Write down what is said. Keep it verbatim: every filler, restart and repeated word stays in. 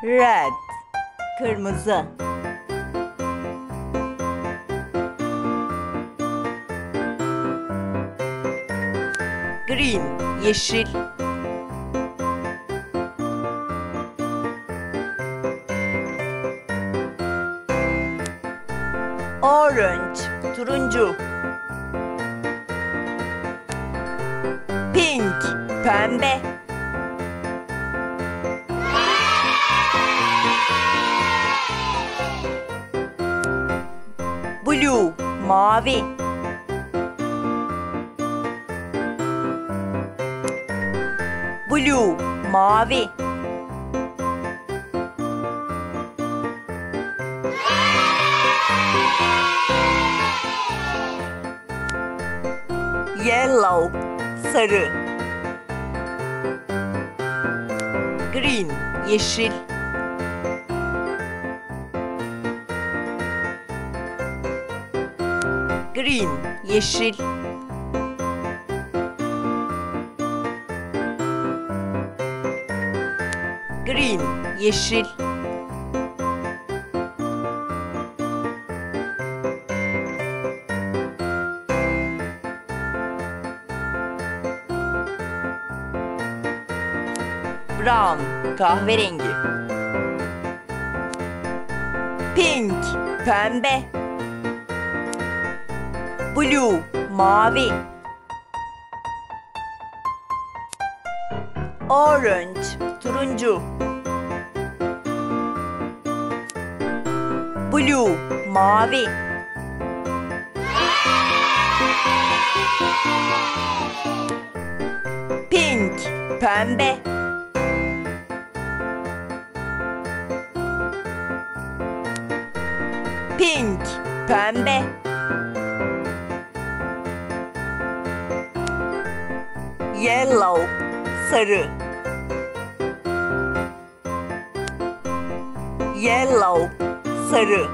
Red, kırmızı. Green, yeşil. Orange, turuncu. Pink, pembe. Blue, mavi. Blue, mavi. Yellow, sarı. Green, yeşil. Green, yeşil. Green, yeşil. Brown, kahverengi. Pink, pembe. Blue, mavi. Orange, turuncu. Blue, mavi. Pink, pembe. Pink, pembe. Yellow, sarı. Yellow, sarı.